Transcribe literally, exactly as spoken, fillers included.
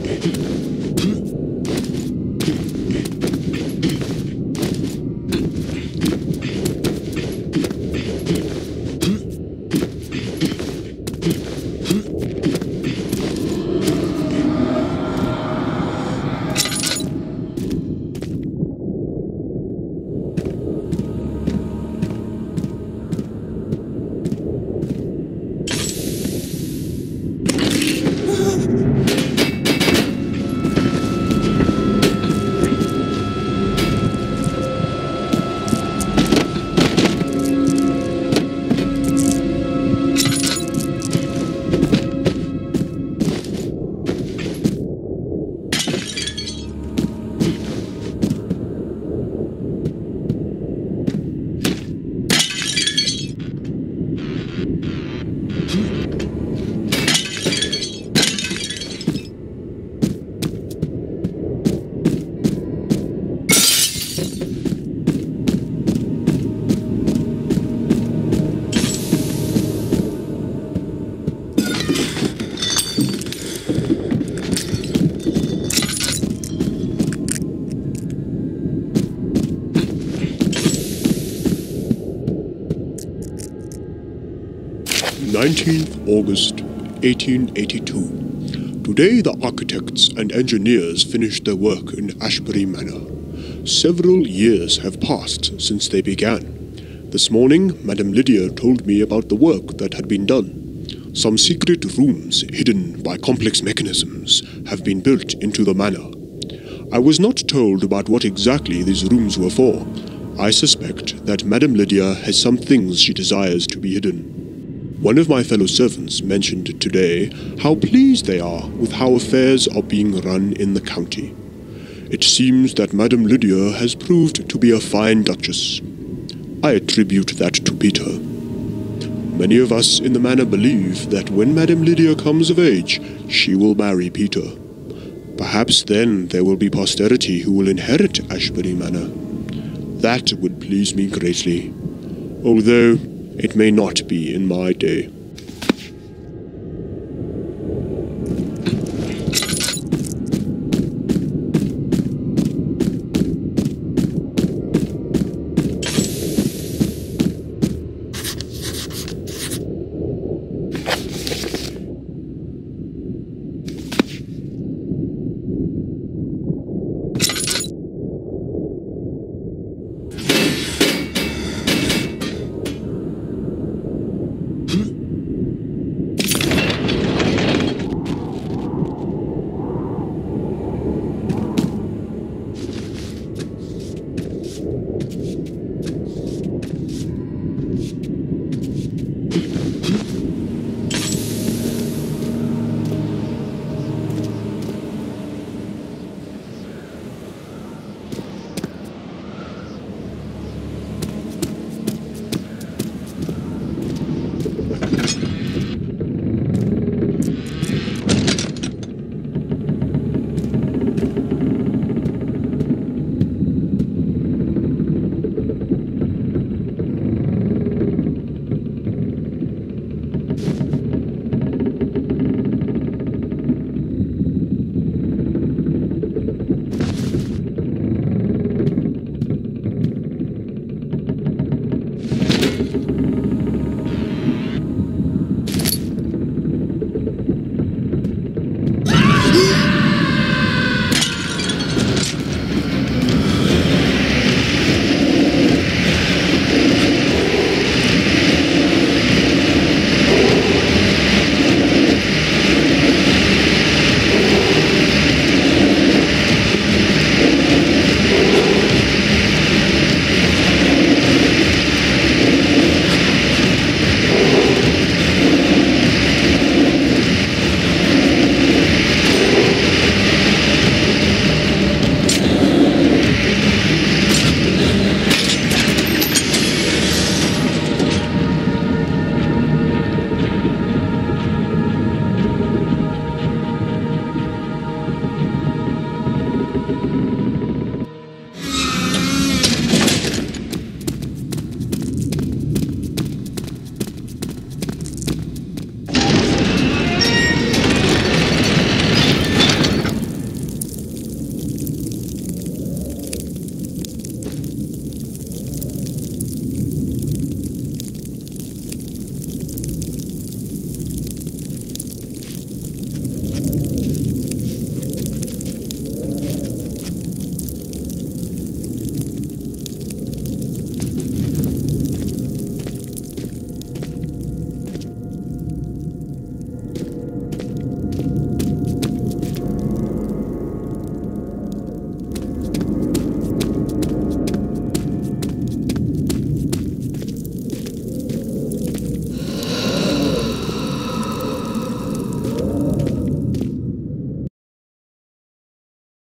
nineteenth August eighteen eighty-two. Today the architects and engineers finished their work in Ashbury Manor. Several years have passed since they began. This morning, Madame Lydia told me about the work that had been done. Some secret rooms hidden by complex mechanisms have been built into the manor. I was not told about what exactly these rooms were for. I suspect that Madame Lydia has some things she desires to be hidden. One of my fellow servants mentioned today how pleased they are with how affairs are being run in the county. It seems that Madame Lydia has proved to be a fine duchess. I attribute that to Peter. Many of us in the manor believe that when Madame Lydia comes of age, she will marry Peter. Perhaps then there will be posterity who will inherit Ashbury Manor. That would please me greatly, although it may not be in my day.